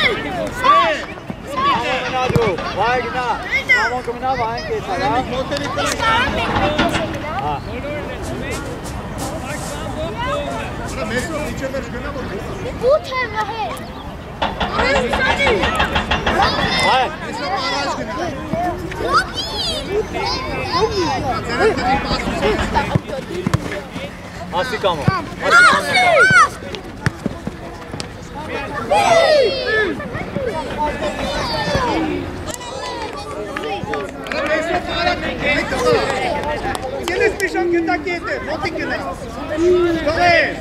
Vai, Gina. Vamos combinar, vai, que tá lá. Assim como. Tienes pichón que taquete, no te quedas. Dole.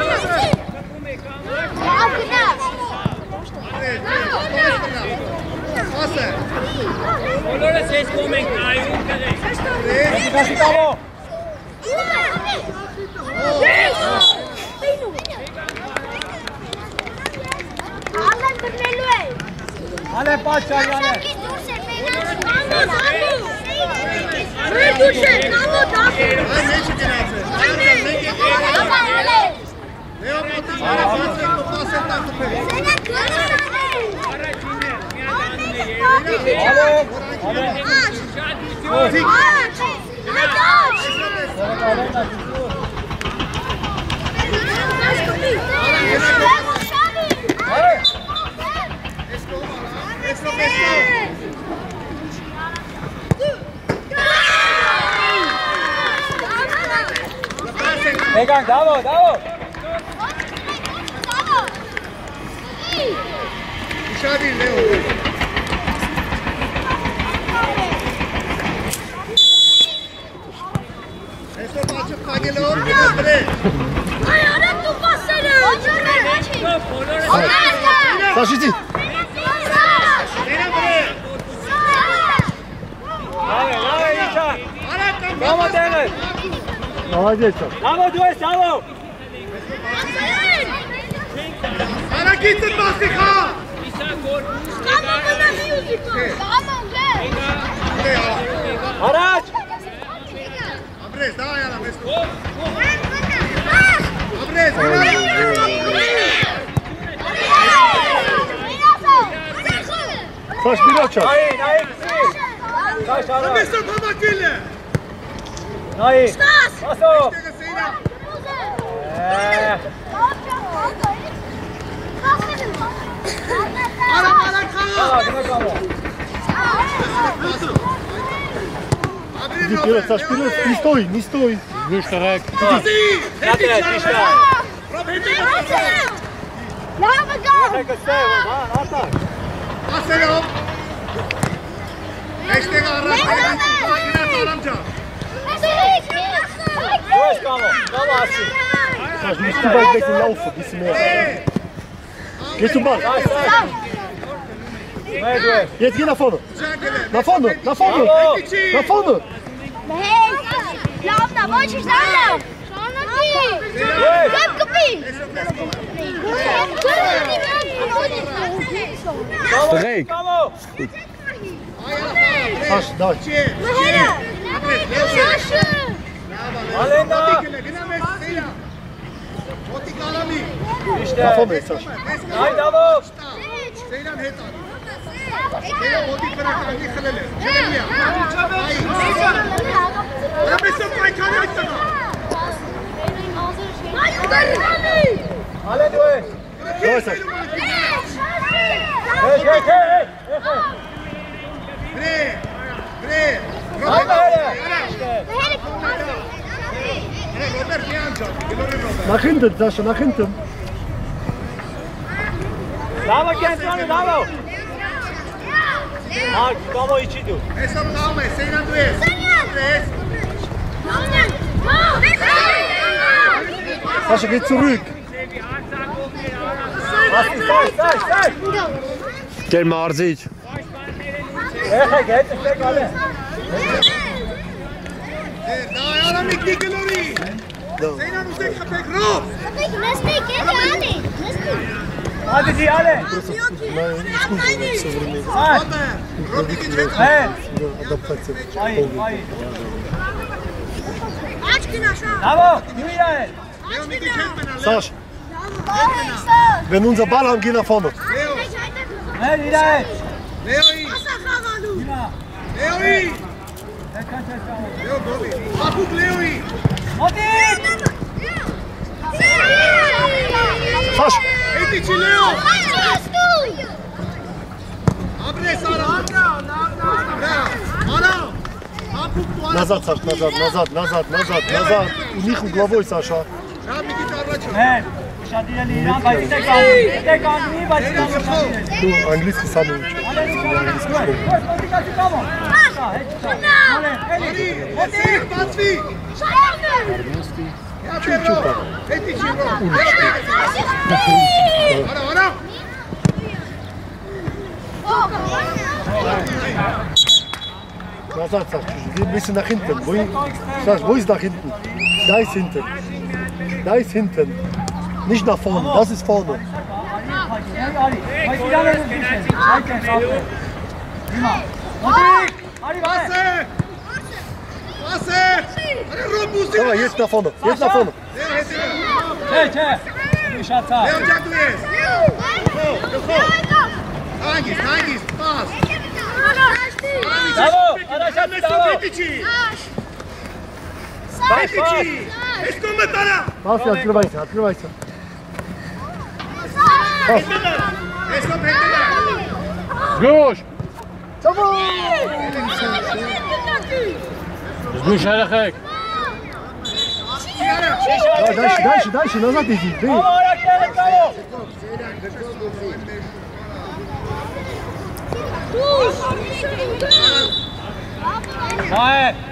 Allora sei scomentai, un cadete. Casi como. Ale, pacha, ale. Megan, davo, davo. Dışarı Leo. Eso pacho pagelo. Ay, ahora tú pásale. Саша, иди. Давай, Иша. Vamos, Денис. Молодец. Vamos, Дуэс, vamos. Ana gittin Basika. Vamos con la música. Vamos, Araç. Abrez, давай yana mesko. Abrez, Саш, вперед, Nahi, Nahi. Taş, Araç. Mesko tamakille. Nahi. Baso. Иди вперед, Саш, вперед. Не стой, не стой. Видишь, вторая. Natrę, Tisha. Czekaj, stajemy, atak. Aselo. Eştek arra. Yine amca. Duэс, kamo. Kamo, Asi. Саш, не ступай в эти лауфы, не смей. Geh zum Ball. Hey, Duэs. Jetzt geh nach vorne. Nach vorne, nach vorne. Nach vorne. Lauf nach Wolf, ich sage. Bleib geblieben. Reg. Kamo. Sаш, давай. Alenda. İşte. Nach vorne jetzt, Sаш. Haydi, Davo. Zeynep hetan. Zeynep botik bırak hangi khalele. Ya Mesut Baykan açsana. Ale, Duэs. Давай, Саш. Hey. Bre. Bre. Haydi, hele. İşte. Robert ne amca? Nach hinten, Sascha, nach hinten. Davo, Kentrano, Davo. Mark, Kamo içi dur. Mesut kalma. Zeynep Dues. Dues. Sascha, geh zurück. Say. Gel mal Arzic. Hey, geht es weg, alle. Daha yana miknik gelori. Zeynep Uzek kapek Rob. Hadi die alle. Rob gidecek. Hey. Адаптация. Hayır. Aç gün aşağı. Davo, Julian. Leo gidecek bana. Sаш, wenn wir unser Ball haben, geh nach vorne. Leo. Hey, Lirai! Leoi! Leoi! Leo Gobi! Apuk Leoi! Motiv! Sash! Etici Leo! Abres Ara! Ara! Apuk tu Ara! Назад, Саш, назад. У них угловой, Саша. Რა მიგით არაჩა? Hey, შადია Lirai, բայց დეკანი, բայց დეკანი. Tu английский самый лучший. Motiv! Bacvi! Армянский. Чуть-чуть так. Etici bro! Ara! Назад, Саш, geh ein bisschen nach hinten. Sаш, wo ist nach hinten? Da ist hinten. Da ist hinten. Nicht nach vorne, das ist vorne. Passe! Passe! Ara Robusi! Давай, jetzt nach vorne, jetzt nach vorne. Hey, Schatza. Leo Jacques! Hangis, pass! Bravo, Araşat, bravo. Etici! Etici! Escomet Ara! Пас, открывайся. Escomet Ara! Сгуш! Сгуш, Арахек. Дальше, назад иди. Bravo, Arakeli, bravo. Hey.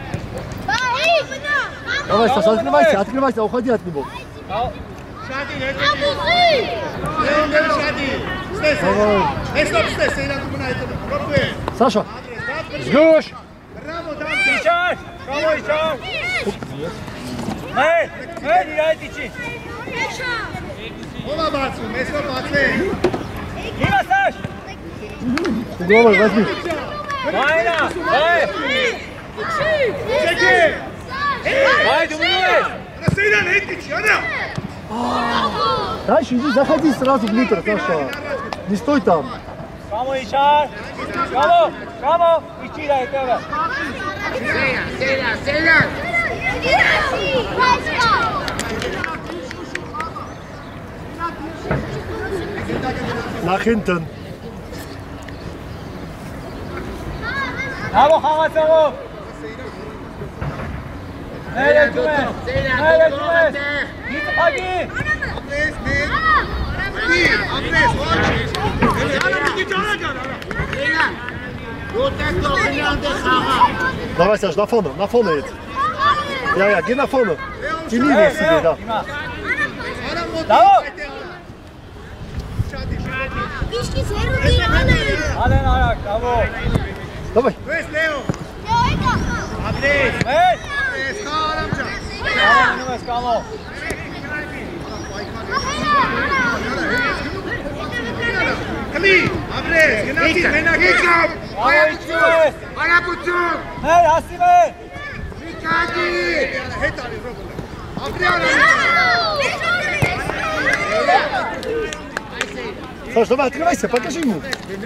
Давай, Саша, открывайся, уходи от него. Shadi, Leo Shadi! Stay! Stop, stay na kumuna etona. Robe! Саша, Сгуш. Bravo, Dante! İçer. Bravo, içer. Hey, Lirai içi. Ova bacu, mesto bace! Ima Saš. угловой возьми. Vajna, hey. Čeki! Vay, dominuješ. Rasejdan, Etici, Ara! Дальше иди, заходи сразу внутрь, Саша. Не стой там. Bravo, içer. Bravo. İçi de ekle. Nach hinten. Bravo, Hamasov. Hey, Cümet. Git hadi. Abres, men! Adi, Abres, watch! Ara migit Ara gel, Ara! Давай, Саш, на vorne jetzt. Ja, geh nach vorne. Die Linie ist dir da. Ara moti! Bravo. Shadi! Alen ayak, bravo. Давай. Where's Leo? Abres! Hey. Abres, ha aramca! Bravo, Nunes, bravo. Kali! Abres, genati, menaki! Bravo, içiyoruz. Ara putu! Hey, Asime. Mikadi! Hetali, Robo! Abres, Саш, давай, открывайся, покажи ему.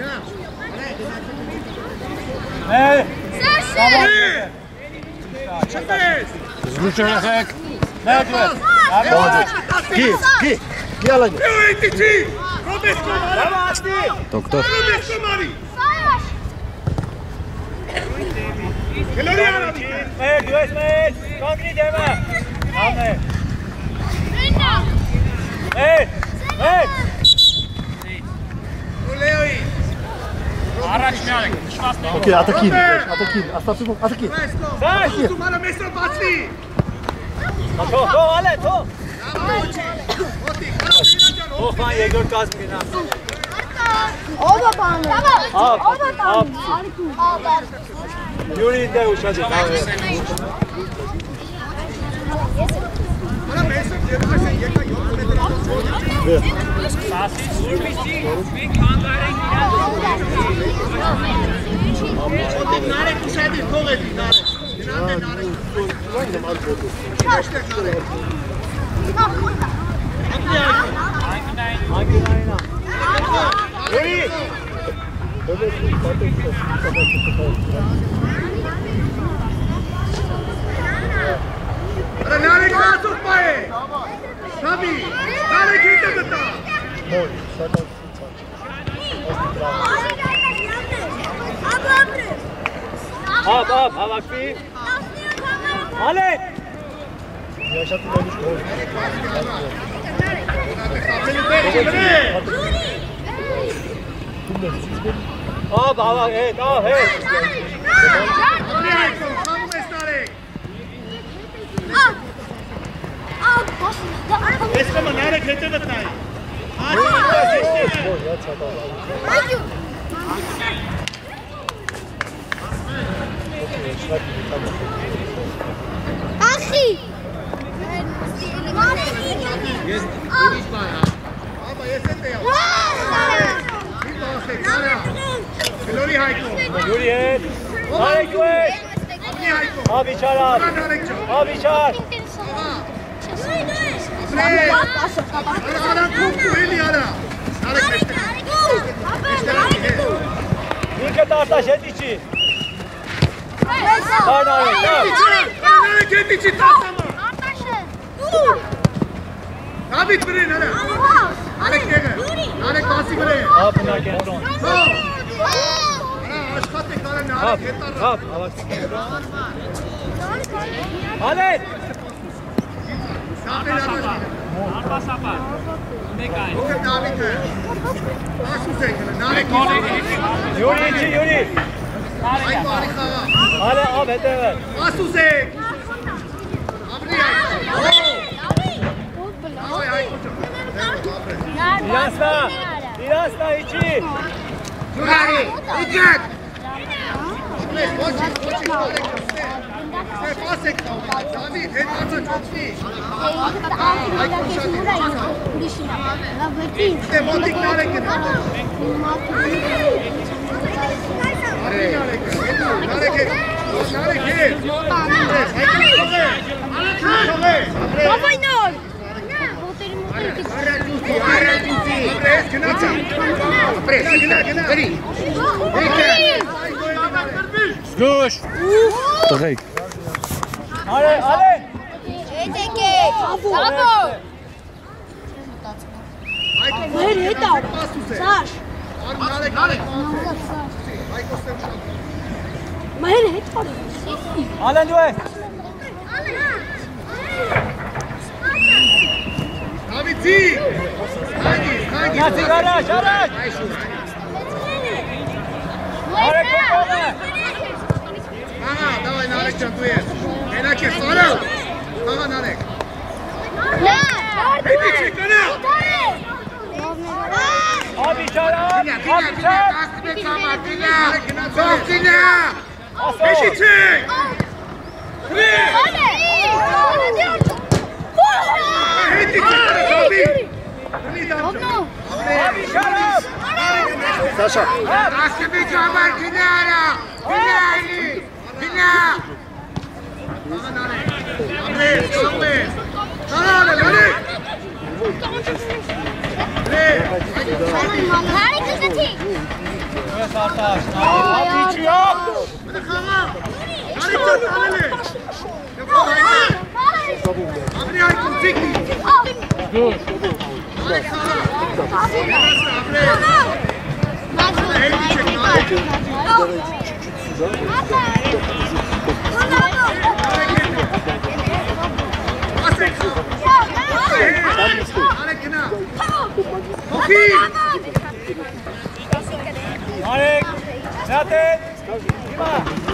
Hey. Bravo. Abres! Сгуш, Арахек. Hey, Cümet. Bravo. Молодец. Geh alleine. Leo Etici! Robes Komari! Bravo, Asti. Robes Komari! Gelori Ara! Hey, güveşmeyin. Kongri deme. Ahmet. Hey. Leoi! Araçmiyalik. Şvasne. Окей, атакин. Оставь его, атакин. Saş. Tumara mesto baci! To, ale, to. Moti, Ara! Okan Yegor Kazmina. Yuri de uçadı. Ara mesto, yeka yeka yok. Sasi, Urbisi. Bin Kangare giden. Nare kuşadi, koledi, nare. Hangi ayna? Yuri. अरे नारे का सुख पाए सभी नारे की तकता Mooi, staat al Ab, aktiv. Alle! Ja, ich hatte noch nicht geholfen. Ab, hey, da, hey! इसका मनारे खेते बताए आज Oh, jetzt hat er Achi! अब ये से ते खिलोड़ी हाइको Juri, hey! Tarek, hey! अपनी हाइको Ab, Ishar, ab! नारे चो Ab, Ishar! अरे अरे खूब कुहेली आ रहा नारे खेते İlk tarafta şey içi. Tarek, नारे खेती चिता समा नाबित बने नारे नारे के गए नारे कासी बने Ab, bunlar kendron. तो अरे आज खाते कारण नारे Ab, खेता ab, Ale! सामने नारे Arpa sapa. Nekaj. वो क्या नाबित है आंसू से नारे की Yuri içi, Yuri! हाइको आने खावा Ale, ab, hadi ver. आंसू से अपनी हाइको Birazda içi. सुनारी इज्जत अपने कोचिंग नारे करते से पास एक दादी थे ताजा चौकी से मोदी नारे के अरे नारे के Zguš. Direkt. Ale, ale! Ale, due! Grazie, garage, garage! Ale, come? давай Нарек чантует. Иначе сорал. Ага, Нарек. Иди чекана. Abi çağır, abi çağır! Softina. Beşi çek. Hadi çekana tabi. Abi çağır! Sasha. Askıbi çabar kinara. Kinali. Kina. Ага, Нарек. Amre, amre. Sana Narek. Evet Artaş, abi içiyor! Hadi kama. Narek çantale. Amre aykın çekti. Zguš. Narek sana. Amre. Hadi çek Narek. Marek, Zaten, Ima!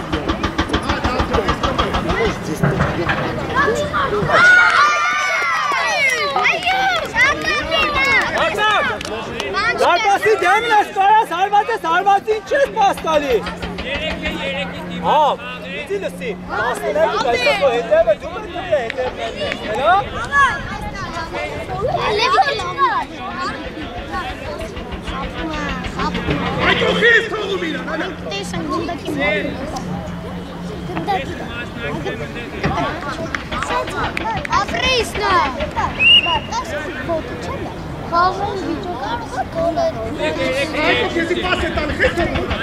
Sarbazi demin skora, Sarbazi çiz pastali. Ha, bitirisi. Aslında bu kaysa bu hede ve cümle hede. Hello? Aykın kız kovulmuyor. Афрейсна! کسی پاس تن خیلی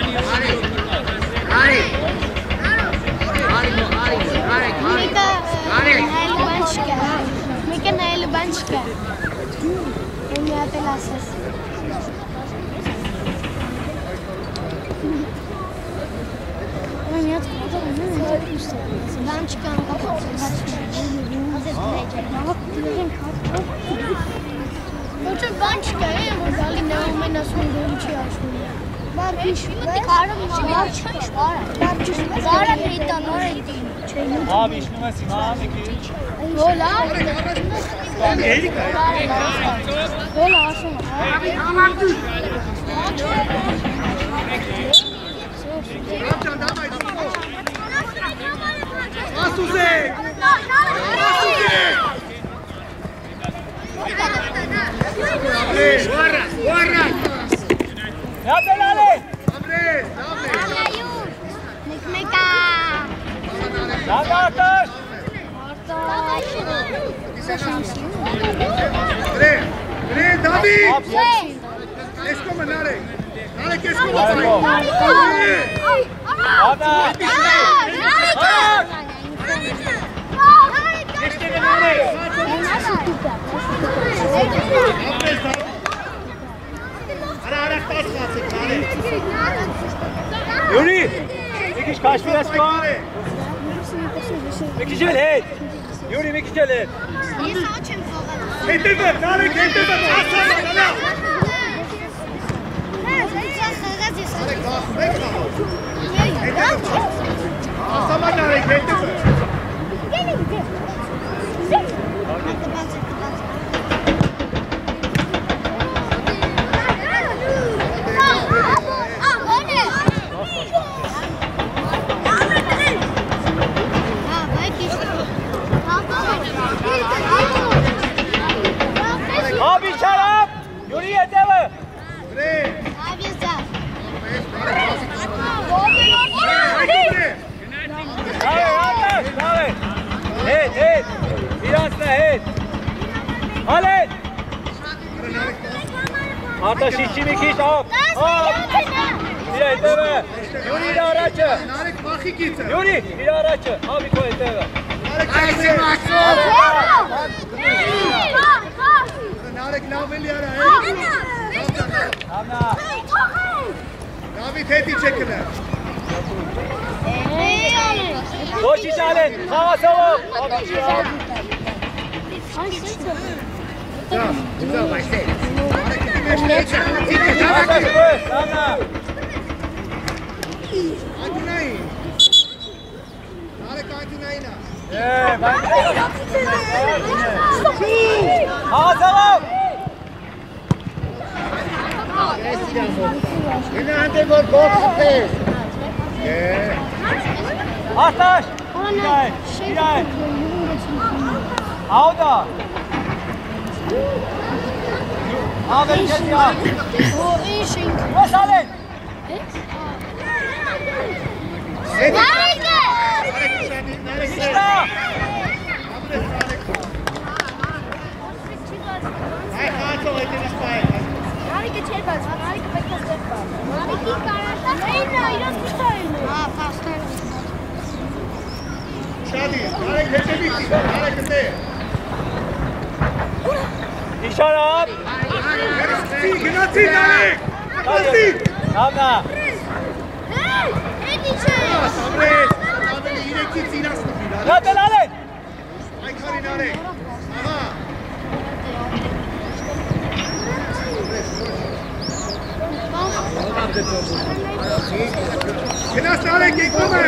Abi işlemez Sinan peki. Nerede Lale? Nerede Artaş? David! Esko me Nare! Nare que esko me Ada! Yuri! Mikiś kaç biraz var? Mikiś el. Yuri Mikiś el. Getir ver! Nare getir ver! Asama Nare getir ver! Abi şarap! Yuri yeter mi? Davet! Evet! Biraz da evet! Halen! Artaş işçi Mikiş hop! Hop! Bir yeter mi? Yuri ile araçı! Nare bakı getir! Yuri ile araçı! Abi koy yeter mi? Nare klaveli ara! Tamam! David hedi çekile! Boş iş Halen! Hava savun! Abi şarap! Artaş koy! Tamam! Hava savun! Artaş! Bilal! Avda! Abi gel ya! Boş Halen! İşte! İşaret! Tamam! Nerede Lale? Knas Nare que come!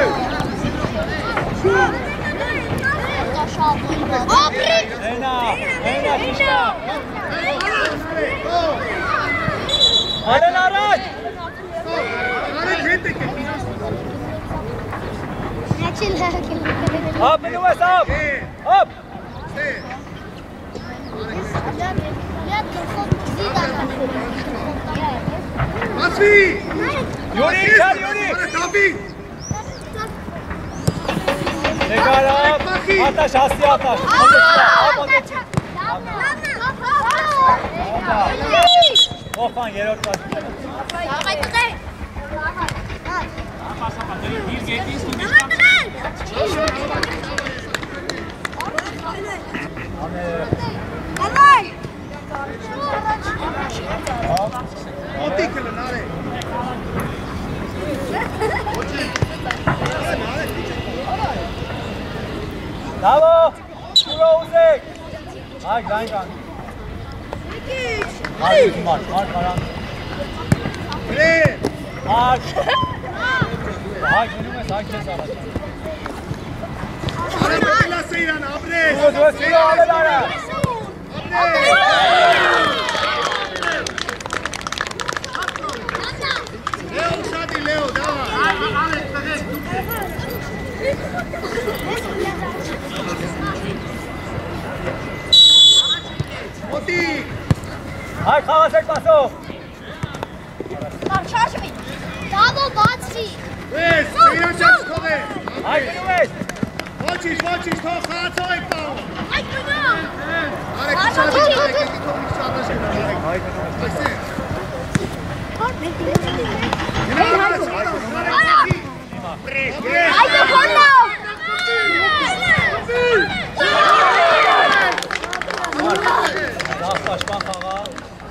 Ena Krishna! Halen araç! Nare gente que Hop Nuvas hop! Hop! Masvi! Yuri çal Yuri! David! Tekrar hop! Ataş Asya ataş! Hop! Ofan yerot var. Bir geldiğiniz gibi Bravo! Rosek! Hayır, rein. Hayır, Mark, Aran. Mark! Hayır, önüme sakin sağla. Dur, silo alın ara. Leo, Shadi, Leo, Moti! Hayır, Kavasek paso. Wes, Seyran Jackskowy! Hayır, Wes. Walczysz, to Hacoek tam! Arek, Shadi, Arek, jaki to mi chciała się Arek. Başkan kağa.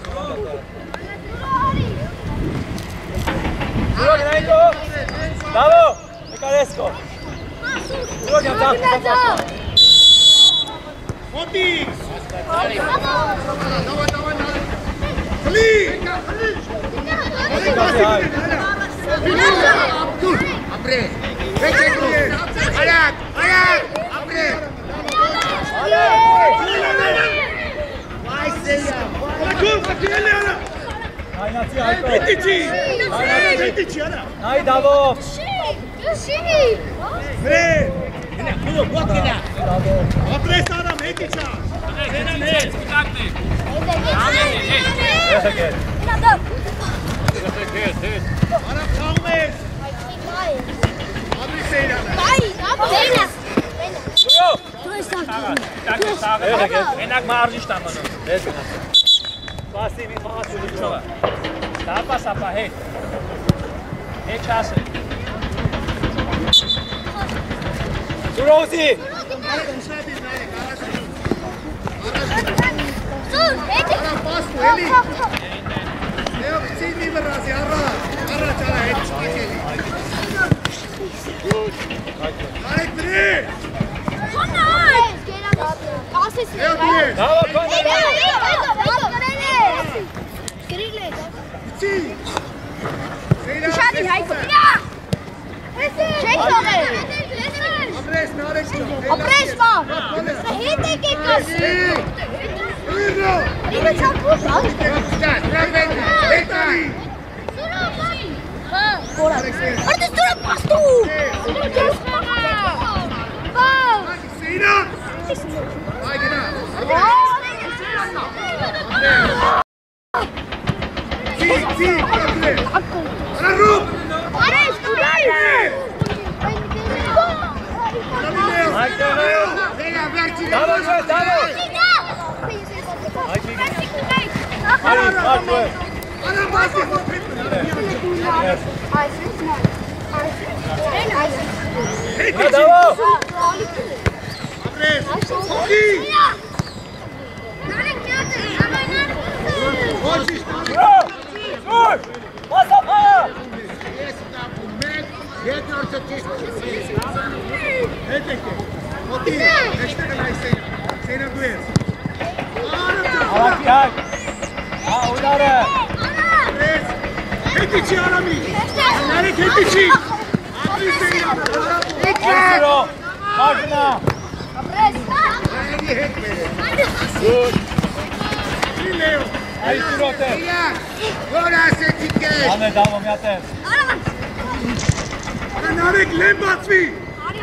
Duro, Renato. Bravo. Mikalesco. Duro, Dawaj. Moti! Khalid! Apre! Ayak! Apre! Haydi Davo. Apre sana Metića! Arap Çalmez! Apre Seyran'a! Enak marži tamo. Pasi mi masu Čova. Sapa, hej. Hej čase. Rosi. Arap pasku, Eli! Leo, Sini berasi, Arap cala, Eli! Arek, beri! Leo, beri! Bravo, Konrad. Si! Seyran, Apres, Narek, Seyran! Ay, gina! Si, Apre! Ara, Rup! Davo, Davo. Hayır, Mark. Ara, basket! Davo. Apres! Si! Walczysz, Dur. Dur. Pas apa? Moti, nešte ga naj Seyran Güez. Alak yak. Ha, udarı. Apres! Metići, Arami! Narek, Metići! Apri Seyran! Arsiro. Markına. Dur. Si, Leo! Haydi Rote. Ora se tiket! Ahmet, Davo, mjatem. Ara, Narek, Lembat svi!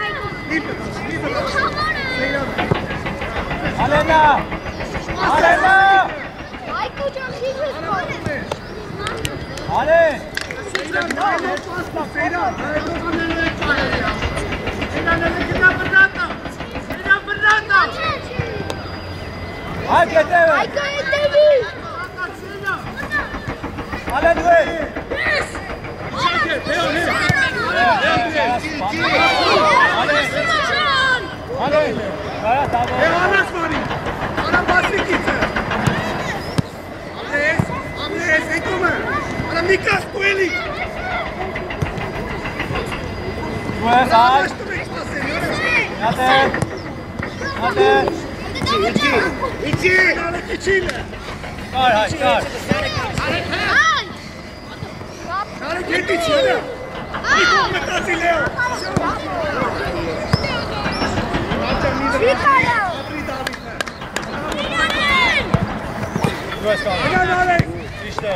Alena. Alena. Ale. Hadi Teve. Ale due! Ale! Gara davo! Anas mari! Ana basri kitse! Amres, ekome! Ana Mikas Pueli! Due, sai! Yate! Yate! İçi! İçiyle! Kar, hay, kar! Hareket içi hadi! İlk metası Leo! Due scorre! Hadi Alex! İşte!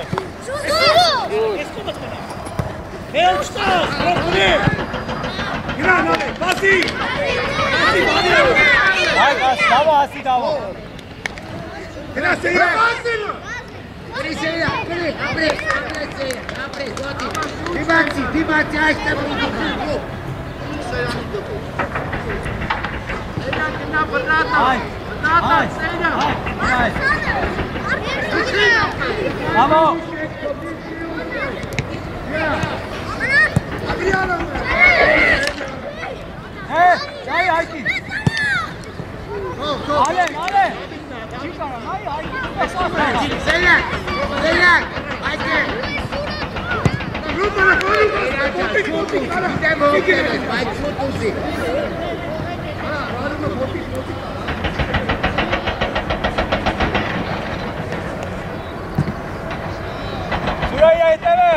Ne uçta? Rokuni! Giren Alex! Basi! Basi bari! Hay, davo, asi davo! Giren seyre! Dibaci, hai sta brutto. Hay! Hay! Hay! Bravo! Adriano! Hey! Hay, hayki! Ale, ale! Çıkar, hay, hayki! Zeynep, haydi. Rutana koy! Botik! Gidiamo, vai su così. Şuraya iteme!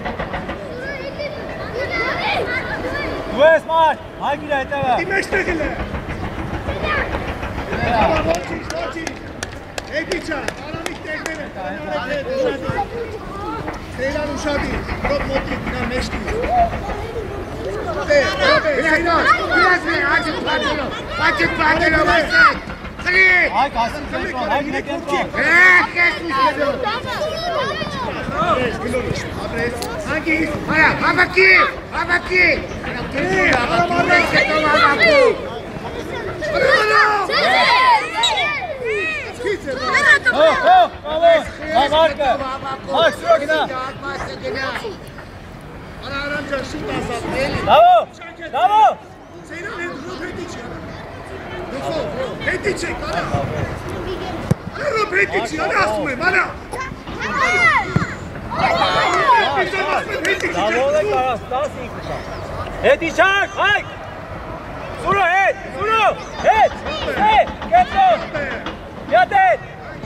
Due smart! Hayki de iteme! Dimeştekile! Tamam, Moçić! Ekića! Ana mi tekmene! Seyran uşadı! Rob Motik! Na meşki! Facci farlo, vai sai. Tri. Hay, kalsın kontrol! Hayki de kontrol! Che succede? Hangi? Olha, vamos aqui. Vamos aqui. Oh, oh, vamos! Hay, marka! Hay, şuraya gidin! Ana aramca şut azat! Bravo! Bravo! Seyran ne? Rob Hetić! Hetić çek! Ana! Ana Rob Hetić! Ana asmı! Bana! Bravo, ole karas, daha sinkuša! Et, Išak! Hay! Suru, et! Suru! Et! Et! Getro! Jatet!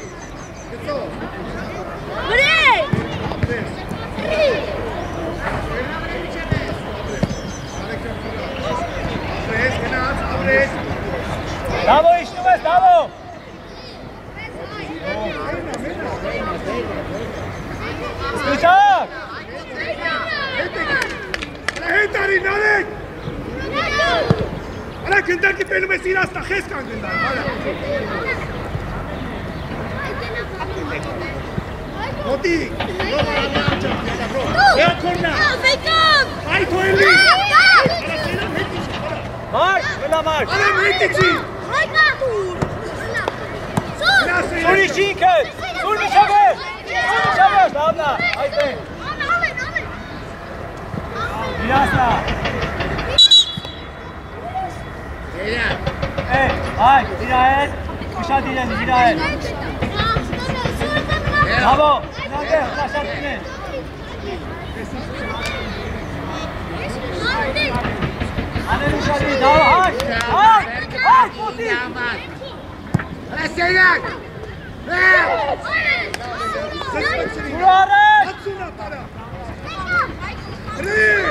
Bravo, Ištuves, bravo! Išak! Hejtari, Narek! Ana gönder ki benim esir hasta Heskan gönder. Ana. Motik! Ya korna! Ay Koeli! Ana Seyran Hetić! Mark! Vela Mark! Ana Hetić'i! Sur Išinken! Sur Mišaver! Sur Mišaver! Davna! Ajde! Jasna! Hay! Dirayet! Kuşa diyelim, Dirayet! Bravo! Nage, ulaşan dine! Hadi kuşa diyelim, bravo! Hay! Hay! Hay! Motiv! Olha, Seyran. Suarez! Atsuna para! Tri!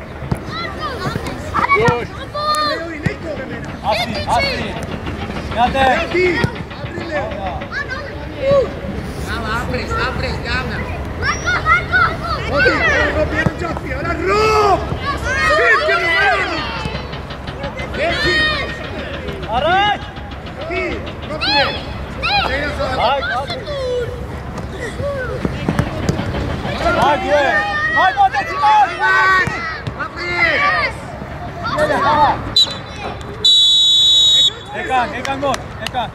Leoi, ne kove mene? Asi, asi! Jate! Ti! Abrile! Apre, calma. Motik! Ana Rob jedan čatvi! Ana Rob! Heskan Marano! Heskin! Araç! Ti! Rob ne? Seyran sana! Hay! Hay güve! Hay Motiv! Hay! Apre. Gel, tamam! Ekan gol! Ekan!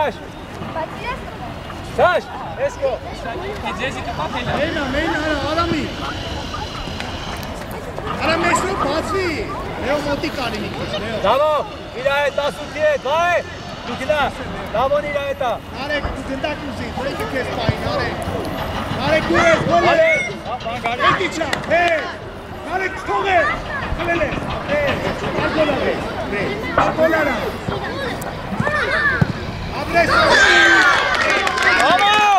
Sash! Sash! Let's go! Ձեզի կպատել է։ Մեյնա, արամի։ Արամ մեջնո բացվի։ Լեո մոտի կարի մի քիչ, Լեո։ Դավո, իրա հետ 18-ի հետ, բայ! Դու գնա, Դավոն իրա հետա։ Արեք դու գնդակ ուզի, դրեկի քեզ պային, արեք։ Արեք դու ես, գոլե։ Էդի չա, հեյ։ Արեք թող է։ Գլել է։ Հեյ, արգոլար է։ Արգոլարա։ Աբրես։ Դավո!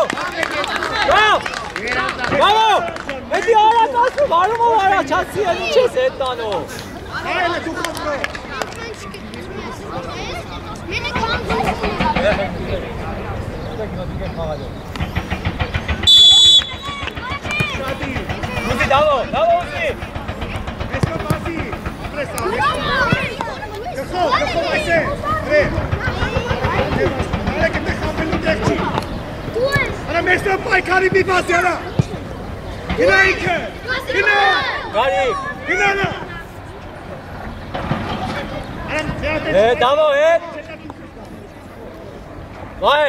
Դավո! Էդի արած ասում, արումով առաջացի են, ինչ ես հետ տանով։ Այլ է դու կոտրո։ Ուզի Դավո, Դավո ուզի։ Մեջնո բացի, աբրես ա, գխով այս է, հրե։ Արեք էտե խապելու դեղ չի։ Արա մեջնո պայքարի մի բացի արա։ Գնա ինքը, գնա։ Գարիկ։ Գնանա։ Դավո հետ։ Բայ։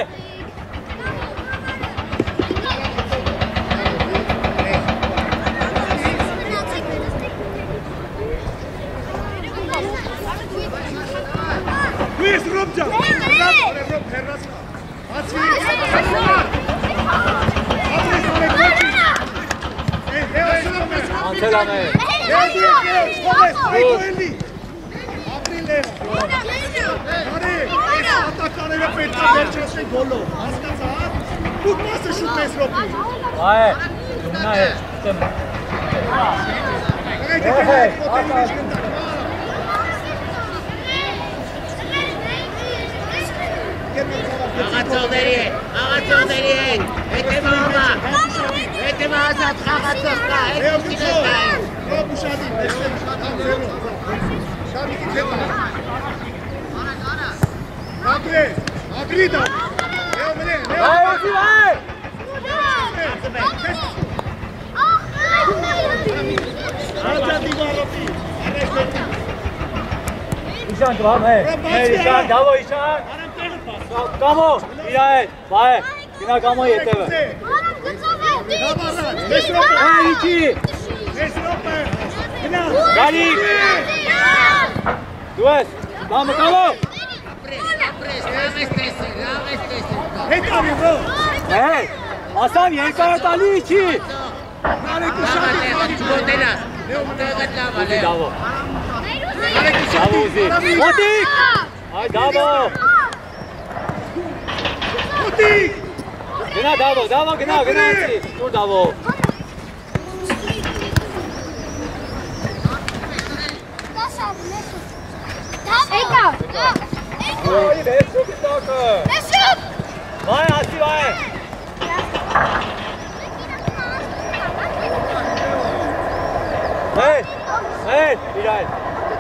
Դու ես ռոբ ջան։ Ռոբ հերրաս։ Բացվի։ Աբրես արեք ոչի։ Անցել ամեն։ Ատակաները պետք է վերջացնի գոլով, հասկացա՞ր։ Դու մասը շուտ ես ռոպի։ Բայ, գնա հետ, տեմ։ Աղացողների են, հետև աղա, հետև ազատ խաղացող կա, հետ ուշին ես կային։ Ռոպ ուշադի, մեջտեմ շատանձերով, շատիկի ձետա։ Ագրե, ագրի դա, լեո մնե, լեո։ Բայ, ուզի, բայ։ Աղացա դիվարոպի, արեք բետի։ Իշան կվամ, հե, Իշան, Դավո, Իշան։ Կամո, իրա հետ, բայ, գնա Կամոյի հետևը։ Հայ, իչի։ Ես ռոպը, գնա։ Գարիկ։ Դու ես, Կամո, Կամո։ Հետ արի ռո։ Հե, ասամ երկար տալի իչի։ Արեք ուշադի, Ուզի Դավո, Դավո ուզի։ Մոտիկ։ Հայ, Դավո։ Մոտիկ։ Գնա Դավո, Դավո, գնա, գնացի։ Դուր Դավո։ Ոյ, վեցու գիտակը։ Բայ, ասի, բայ։ Հետ, իրա հետ։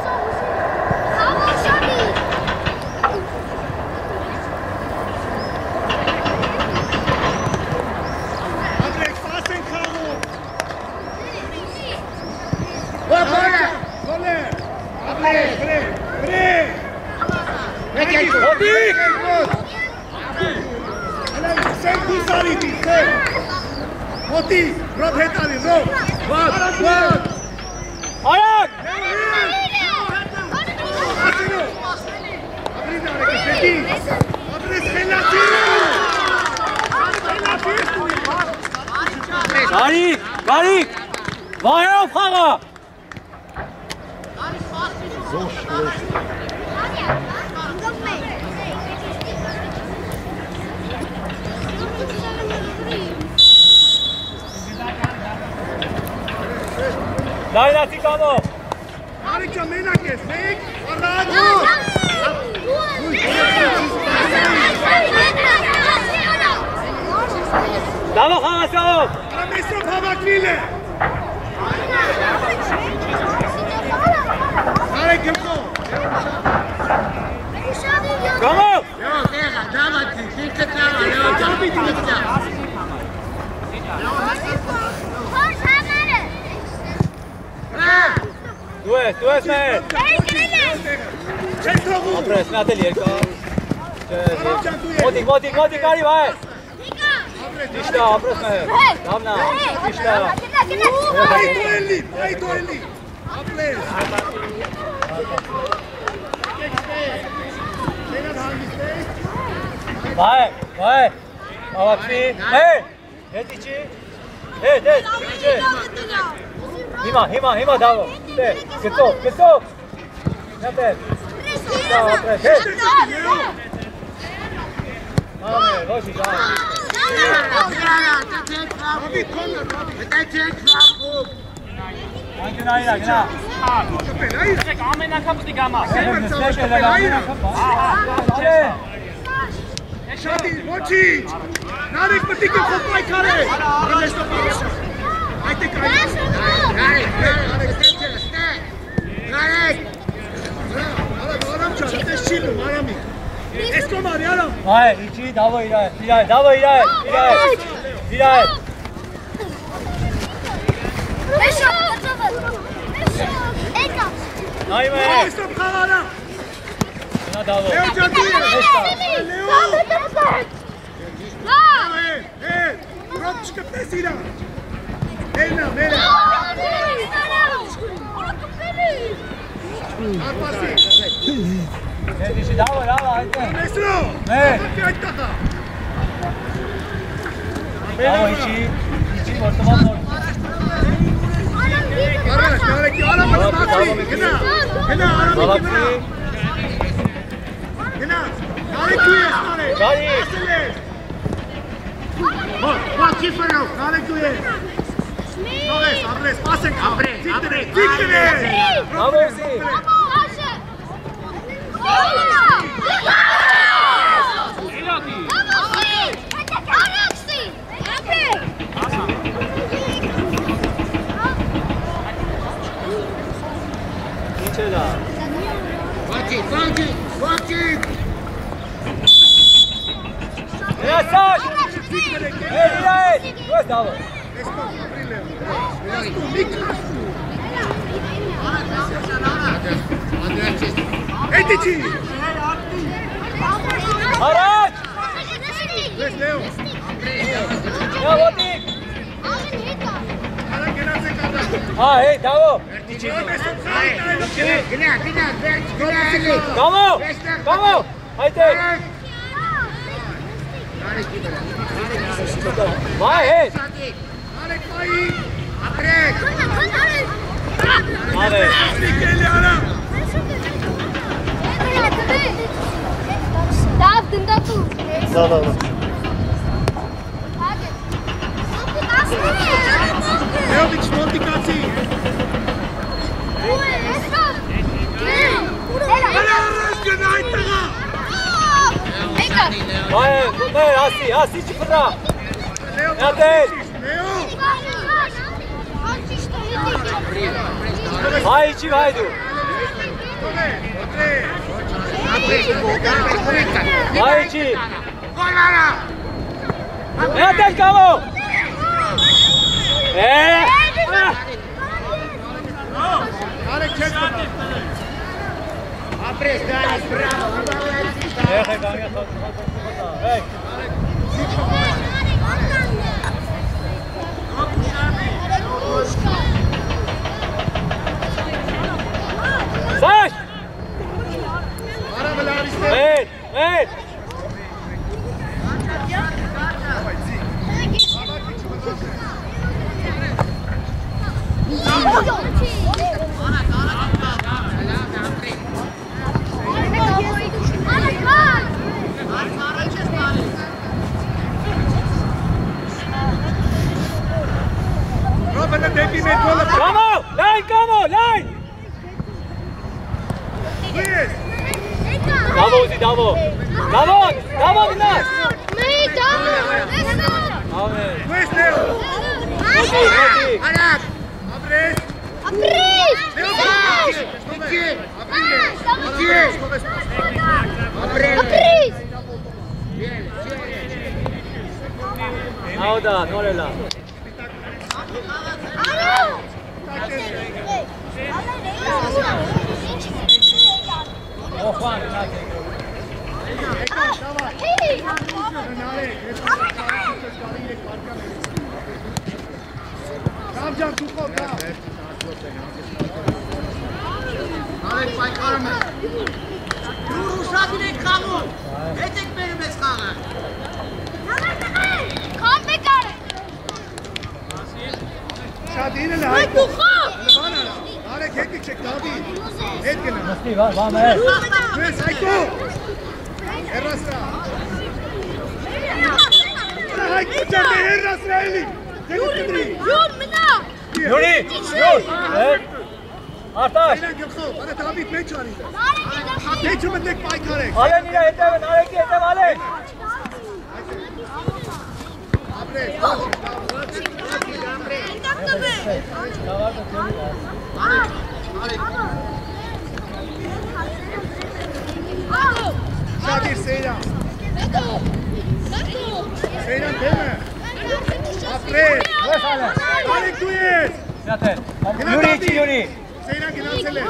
Անդրեք, պաս են խաղում։ Գոլը։ Գոլը։ Անդրեք, վրե։ Մոտիկ։ Սեն դուսարի դի, սեն։ Մոտիկ, ռոբ հետ արի, ռոբ։ Ոտ։ Արակ։ Ասինո։ Ադրին արեք, հետի։ Ադրես խելացի։ Գարիկ, Գարիկ։ Վայով խաղա։ Լայնացի Կամո։ Արիկ ջան, մենակ ես, մեկ, առած։ Դավո խաղացավ։ Ամեսով հավակվիլ է։ Արեք գմկո։ Կամո։ Լեո, տեղա, դավացի, ինքը տրավա, Լեո ջան, ինքը տրավա։ Դու ես մեր։ Չես թողում։ Ապրես, մի հատ էլ երկար։ Modik, ari, vai! Ništa, oprost me! Damna, ništa! Vai to Eli! Apres! Vai! Ovakvi! Detići! Detiće! Ima, Davo! Krcov! Napred! Mame, loži, daj! Anche una gra. Ček, ame na kapu ti gama. Shadi, Mochi! Narek, partikel kopaj kare! Nešto paša! Ajde kaj! Narek! Aram čara, te šilu, Arami! Escobar, Aram! Vai, ići, Davo igraje! Najme! Estop Kavara! Na Davo! Leo Čatije! Leo! Robčka presira! Mena! Arpasi! Detići, Davo, ajde! Mesro! Ne! Kaj taka? Davo, ići, ortoman. Araş, Nareki, Aram bana bakri! Gena, Arami, Gena! Nareki uyes, Narek! Gari! Bak, Kifarov, Nareki uyes! Abres, pasen ka! Ziktere! Davo, si! Ničela! Vaki! Ja, Saš! Ej! Tu je Davo! Etici! Harač! Veš, Leo! Ja, Vodik! Aram, Gena se kada! Ej, Davo! Kamo! Ajde! Vai, hej! Narek, Maji! Abrek! Mave! Nikeli, Aram! Da. Leović, Montikaci! Vai, asi, ići prva! Leo! Vai, ići, hajdu! Vai, ići! Nenate, Kamo! Narek, često! Apres, danas, bravo! Ej! Saš! Aram, Laviste! Ej! Robert, depi me gola! Kamo! Line! Luis! Davo, uzi, Davo! Davo, od nas! Amen! Luis, Leo! Vodik! Arak! Abres! Leo, Niki! Auda, Norela! Oh, Juan, Ramjan, tu khod, kam. Narek, paykar me. Rushadin ek khamon. Etek benim es khaga. Kam bekar. Shadin el Ay tu khod. bana. Narek hekik çek abi. Et gene. Masti, var mı? Ve Sayko. Errasra. Sayko çekti Errasra eli. Yuri. Yun mina. Yuri, yur. Evet. Artaş. Saylan Gökhan, bana tabi ben çağırayım. Ne için tek paykar ek? Ale nire yetem, nareki yetem ale. Abre. Şadir Seyran. Seyran deme. Abre. Due sale. Narek duyes. Yatel. Yuri için Yuri. Seyran ginansele.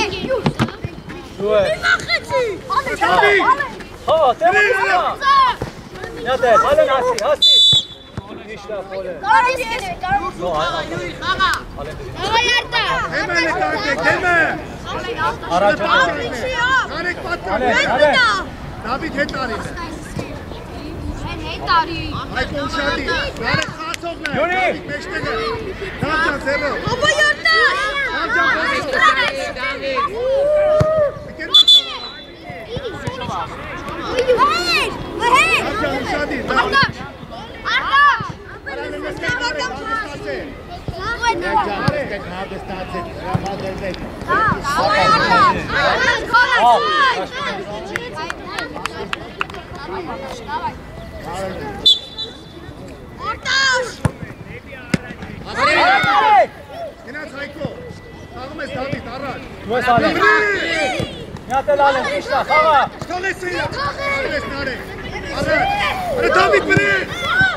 Due. Tabi. Ha, tebrik sana. Yatel, ale nasi, hasi. İşte fole. No, Yuri khaga. Hemen ekarte, deme. Araç. Narek patla. Ale, ale. Tabi hetari. Ayko uşadı. Narek khatsogna. Yuri. Beştege. Ramcan zero. Ramcan khatsog. Bitir Ramcan uşadı. Yine Sayko. Ağımız David Arar. Due sale. Yatel ale, işte, hava. Kalesi. Ağımız Narek. Arar. Ara David biri.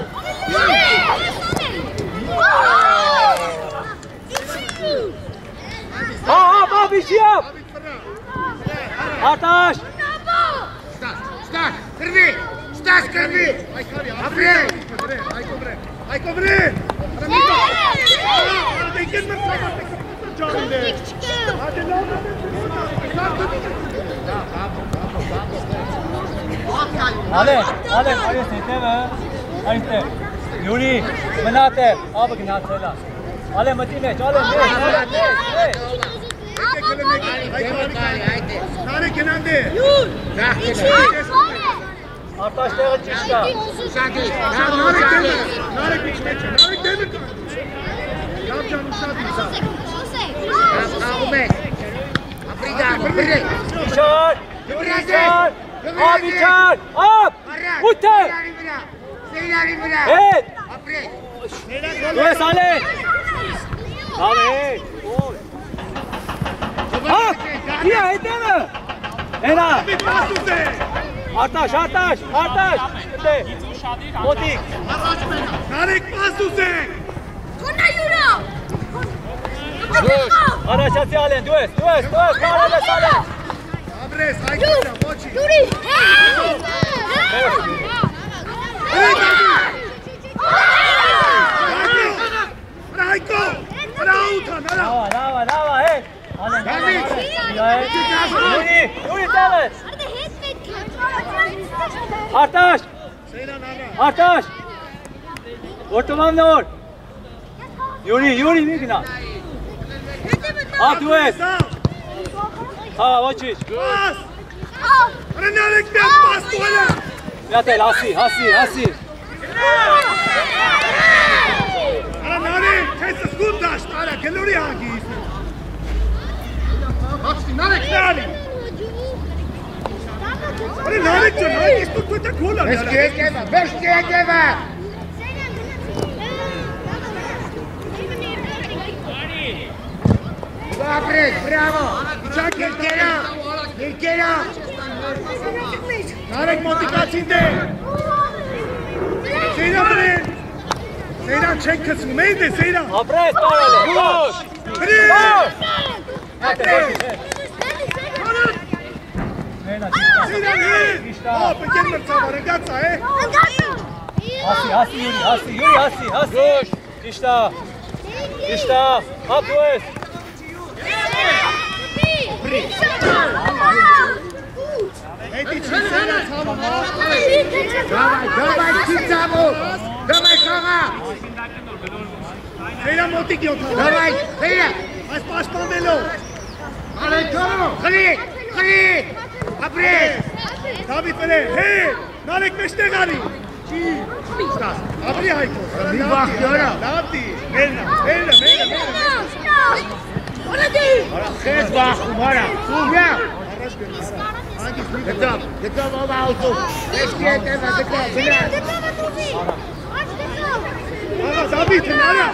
Ha, bak bir şey yap. David biri. Artaş. Stas, krvi. Stas krvi. Abre. Ayko biri. Ayko biri. Ara Mito. Ara dengen mi? Canım. Hadi lan. Ale, ale, ale sete ve. Ayte. Yuri, menate. Ab gnatela. Ale mati ne, chale ne. Narek genelde. Artaş devlet çıkta. Şadir. Narek deme. Narek içmeçe. Narek deme. Ramcan uşadı. Ahmet. Afrika, biri. İşar. Yuri İşar. Abi çar. Ab. Utte. Seyran ibra. Evet. Apre. Due sale. Abi. Ab. Kia edeme. Ena. Bir pas uze. Artaş, Artaş, Artaş. Şimdi. Motik. Narek pas uze. Araç atı alen. Dues. Parale sale. Abre, Sayko'yla Mochi. Rayko. Rauta, nara. Lava. Hey. Alen. Yuri devlet. Artaş. Seyran ana. Artaş. Ortamam ne or? Yuri Migna. Dues. Sağ. Ha, Vočić. Pas. Ara Narek bir pas tuvala. Yatel, hasi. Ara Narek, kes skundaş. Ara gelori hangi? Bak şimdi Narek nari. Ara Narek can, Narek istu tuta kola. Beşkeye gebe. Apre, bravo. Ilkera. Narek motikasinde. Seyran çek kısmı. Neydi Seyran? Apres, parale. Vur. Biri. Yatel, Vočić. Seyran iyi. İşte Oh, beginnen wir zusammen, ein ganzer, ey. Hasi, Yuri, Hasi. Gehst da. Ab, du es. Hey, die Chisela zusammen, Давай, Чицаму! Давай, Шара! Селя мотики от това. Давай, Селя! Аз пашпан бело. Але, Джоро! Хали! Апрес! Давид беле, хей! Налек меште гари. Стас, абри хайко. Ми бах, Джоро! Давди, мелна. Хез бах, умара! Умя! Готов, Обаусу! Ешкиете, готов, бля! Давид, наля.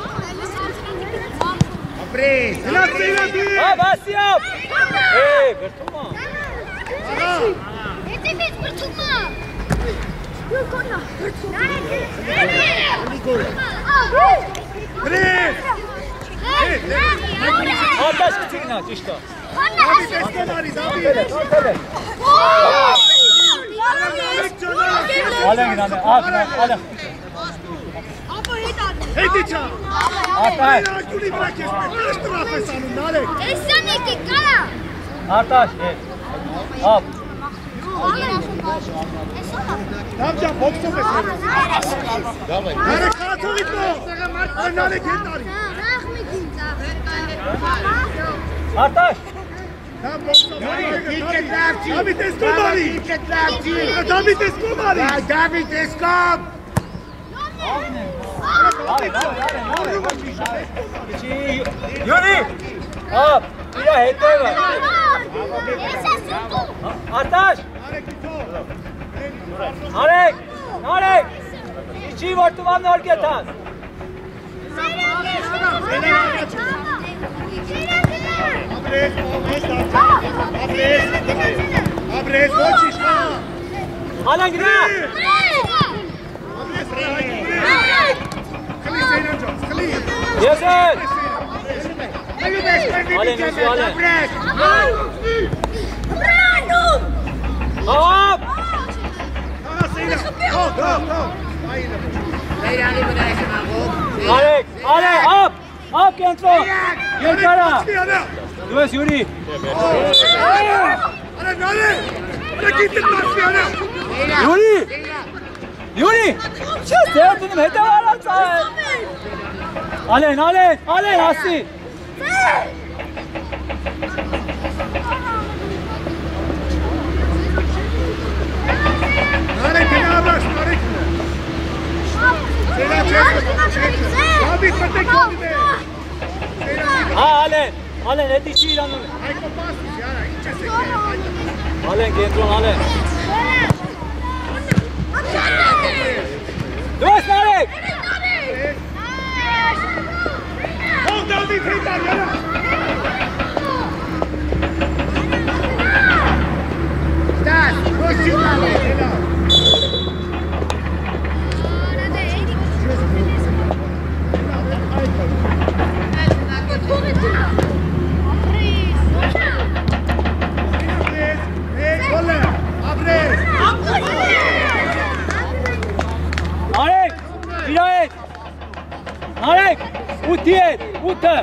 Апрес! Селя, ди. Ab, Hasi, ab. Hey, Bertuma. Прес. Artaş gitsin işte. Давид, эско мари, Давид. Alen, Alen. Hey, diça. Artaş. Ай, куди бракеш, ме штрафе само, налек. Artaş. Ab. Давджа боксо бесе. Налек хатო იტო. აი, налек ენტარი. Artaş. Там боксо. Იკეთლავჭი! Დავით ესко მარი. Იკეთლავჭი! Დავით ესко მაри. Დავით ესკოპ! Yuri. Ab. Bir hedeve. Artaş. Narek. İçi vartımanla oraya tas. Абрес, хочешь? Alen gidin. خلي سيدنا جونز، خليه. Yesin. Alen, Alen, Alen. Apres! Ab. خلاص سيدنا. go. Seyran'ı bırakın abi. Narek. Alen, ab. Ab kontrol. Yukarı. Dues Yuri. أنا نالي. أنا جيت الناس أنا. Yuri. Şu sevdiğim hedeve var sana. Alen, Hasi. نالك يا راس نالك. سيدنا çek. Abi patek oldu. Alen yetişir anlamı. Hayko pasmış ya. İçe Alen kontrol, Alen. Dues Narek. Oh, David Heytar yana. Stas, koş yukarı. Narek. Dirayet. Narek. Utiyet. Uta.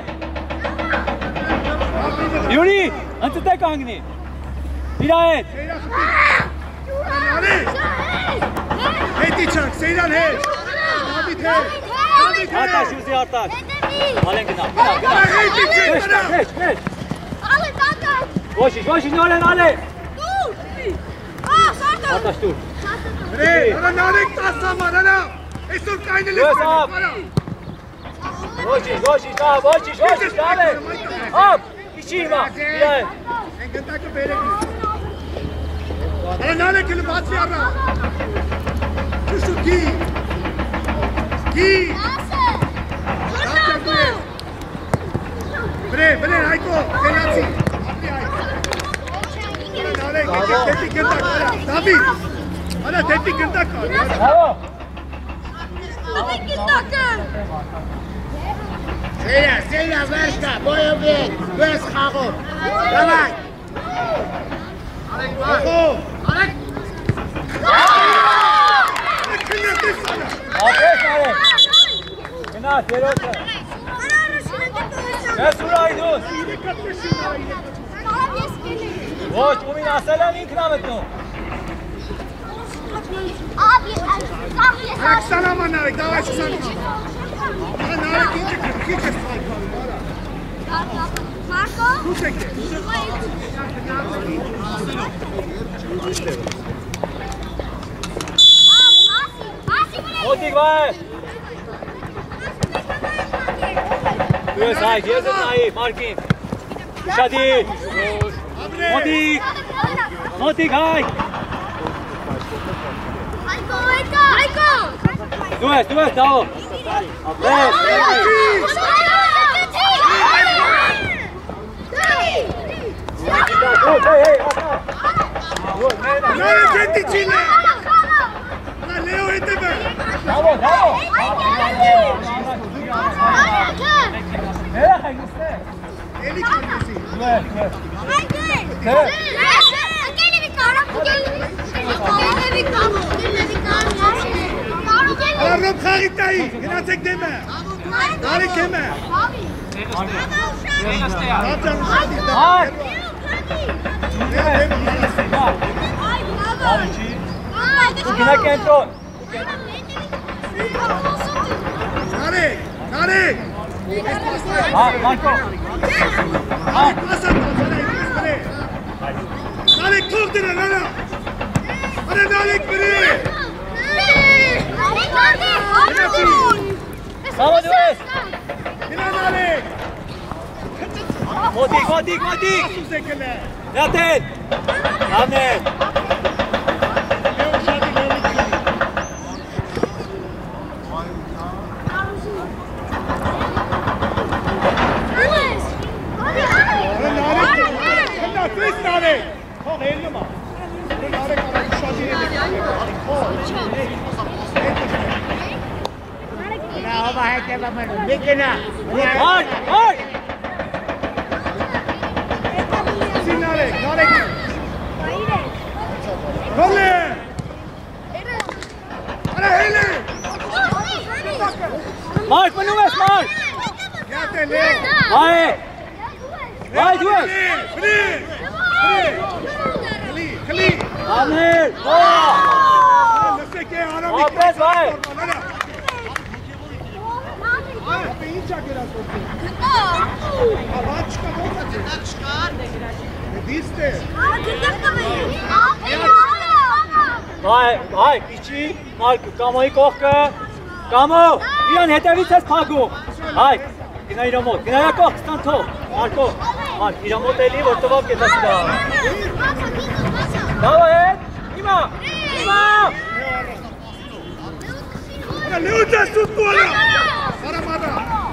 Yuri. Antete kangni. Dirayet. Hedi çak, Seyran hey. David hey. Artaş yüzü Artaş. Alen gidin. Hedi çek bana. Geç. Koş, Alen. Artaş dur. Bre, ana nanek tasama ana. Esur kaynele. Yes, up. Koş, Alen. Ab. İçi var. Dirayet. Enganda ko bere. Ana nanek ile baat se ara. Şu ki. Bre, hayko. Selasi. Tetik göndak ara. David. Ana tetik göndak ara. Bravo. Seyran, verska, boyo bien, ves jago. Давай. Ojo. Ապրես նարեք։ Գնաց, երոտը։ Ես ուրայի դուս։ Ոչ, ումին ասել են ինքն ամետնում։ Սալամա նարեք, դավայ շուսանք։ Նարեք ինջը քիչ ես պայքարում, արա։ Մարկո։ Դուս եք է։ Մոտիկ վայ։ Դու ես հայք, ես ես նայի, Մարկին։ Շադիր։ Մոտիկ։ Մոտիկ հայք։ Այկո։ Դու ես, դավո։ Ապրես, Նարեք ենտի չին է։ Լեո հետևը։ Դավո։ Ներա խայք նստե։ Էլի կամեսի։ Արոբ խաղի տայի, գնացեք դեմը։ Նարեք դեմը։ Դարձան ուշադիր Հայք։ Գնա կենտրոն։ Նարեք։ Մարկո։ Նարեք թող դրան, արա։ Արա նարեք բրի։ Սավո դու ես։ Գնա նարեք։ Մոտիկ։ Սուզ է կնա։ Նատեն։ Նամներ։ Լեո ուշադիր, լեո միտի։ Քննացես նարեք։ Թող ելնում ա։ Նարեք արա ուշադիր է Գնա հովա հետևը մնում, մի գնա։ Հայք։ Նարեք։ Հոլե։ Արա հելե։ Մարկ մնում ես, Մարկ։ Յատե լեո։ Հայ դու ես։ Բրի։ Խլի։ Նամներ։ Լսեք է արամի։ Ապրես վայ։ Ապե ինչա գերած որդի։ Ավաչկա ողա չկա։ Դիստե։ Հայ, իջի, Մարկ, Կամոյի կողքը։ Կամո, իրան հետևից ես փագում։ Հայ, գնա իրա մոտ, գնա իրա կողք, ստան թող։ Մարկո, Մարկ, իրա մոտ էլի, որ տվավ կետաս դա։ Դավա հետ, հիմա։ Արա լեո ճասուտ նուարա։ Արամադա։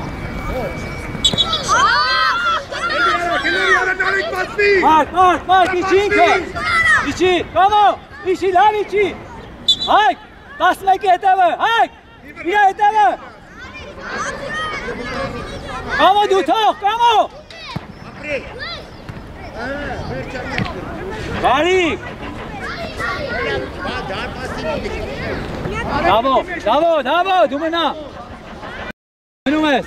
Գելերի արա նարեք բացվի։ Մարկ, իջի ինքը։ Իջի, Կամո, իջի, լավ իջի։ Հայք, 11 հետևը, հայք, իրա հետևը։ Կամո դու թող, Կամո։ Ապրի։ Բարիք։ Դավո, դու մնա։ Մնում ես։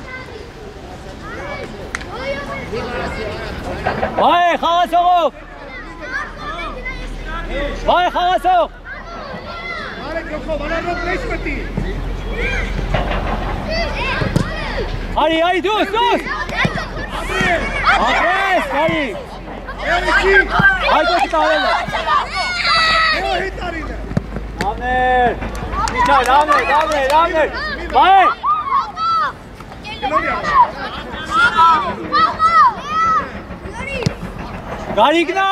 Վայ, խաղացողով։ Արեք լոքով, արարով նեշ մտի։ Արի, դուս։ Ապրես, Բարիք։ Էլիքի։ Այդոք տարել է։ Լեո հետարին է։ Նամներ։ Իչա, նամներ։ Վայ։ Գելորիա։ Գարիգնա։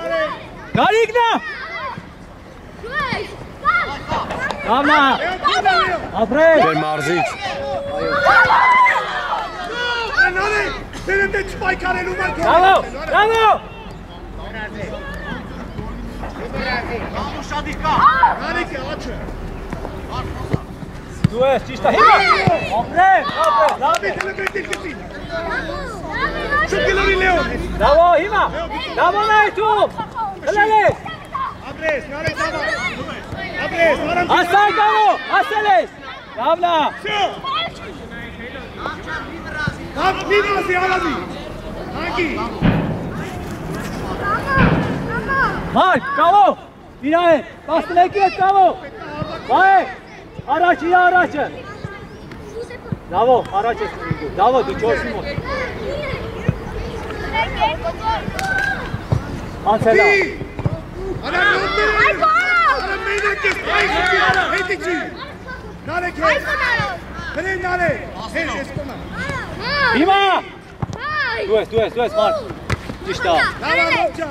Նամնա։ Ապրես։ Դեր մարզիչ։ Նարեք, դերդ է չպայքարելու մարկո։ Դավո։ Նարեք է աչը։ Դու ես, ճիշտ է, հիմա։ Ապրես, լավ է։ Դելեբետիլ կսին։ Շուտ գելորի լեո։ Դավո, հիմա։ Դավոն է այդում։ Հլել ես։ Abres, Narek Baba. Abres, Narek. Aslan Kamo, Aslan. Ravna. Tam Nidasi Alami. Hangi? Mark, Kamo. Binayet. Bastın eklet Kamo. Vay. Araç iyi araçı. Bravo, araç esmiydi. Bravo, diçosun mu? Ansela. Ana gönder. Ana meydan kes. Heytici. Narek. Kare Narek. Hey, eskona. Dima. Dues, Mark. Cişta. Narek.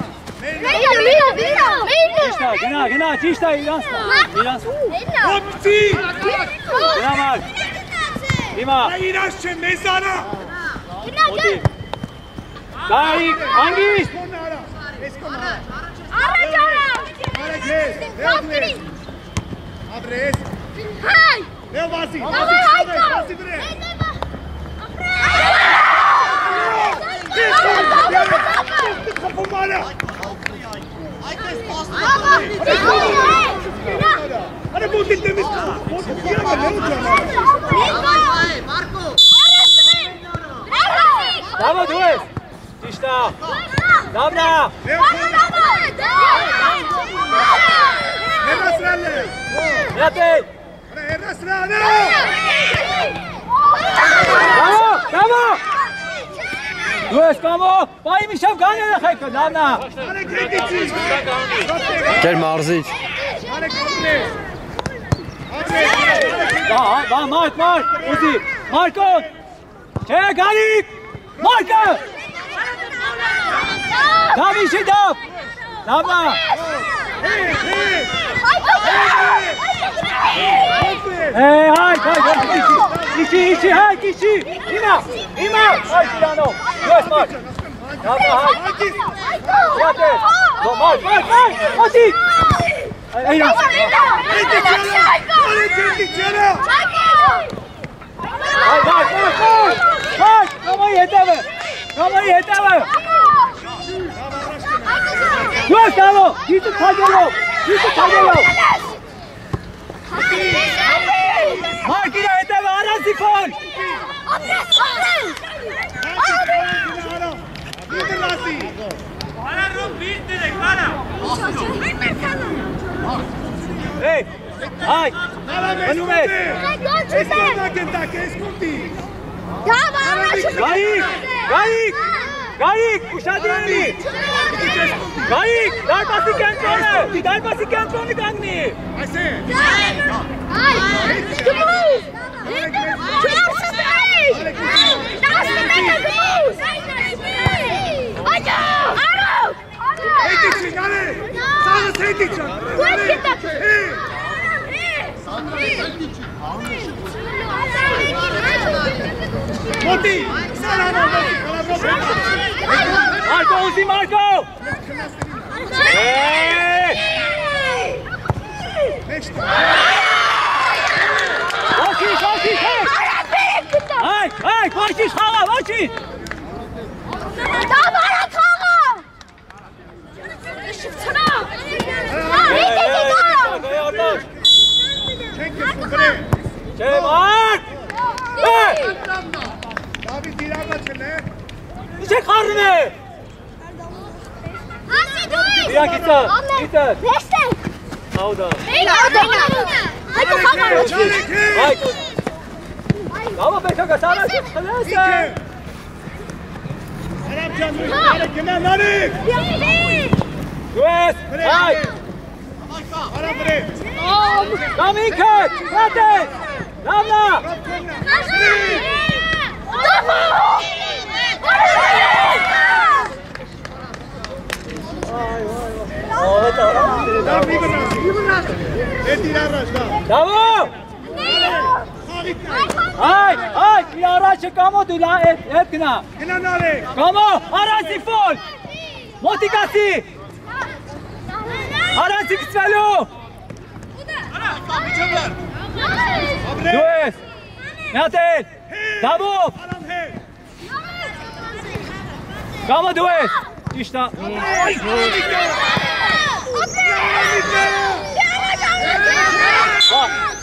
Cişta, gena, cişta İransla. Hopsi. Gena Mark. Dima. Ayraşçı mezana. Oti. Gayik, Angis. Eskona. Araç. Abres. Abres. Hay. Leo Vasi. Vasi bre. Kapımara. Hadi bu gittiğimiz. Bravo, Dues. Cişta. Ravna. Herrasrale. Yate. Herrasrale. Bravo. Dues, Kamo. Bay Mişam Ganyan'a kayıklı. Ravna. Gel Marzic. Mark. Uzi. Marko. Gayik. Marko. Tam işi dap. Ravna. Hay. İki, hay kişi. İma. Hay Silano. Dues, Mark. Ravna, hay. Yate. Mark. Oti. Eyras. Mark. Kamayı yeteme. Dues, Kamo. Gittik Tagelo. Mark yine yeteme. Aransi fol. Hey. Hay. Manumet. Gayik. Uşadini. Gayik. Darbasi kontrolü gangni. Moti! Marco, Uzi, Marco! Hey! Oči, hey! Hey, košiš, hala, oči! Davara kama! Şıptına! Mark! Hey! Abi dirama çene. İçe karnı! Diya gitsen. Beşte! Avda. Hayko kama! Hayko. Ama Beka sana çıkılırsa. Arap canlı. Hadi kenar nari. Dues. Hay. Arap bre. Kaminkat. Rate. Ravna. Bravo! Hai, il arace camo tu la etna. Camo, araci fol. Moticati. Araci ksvelo. Dues. Natel. Bravo. Camo dues. İşte. Ja,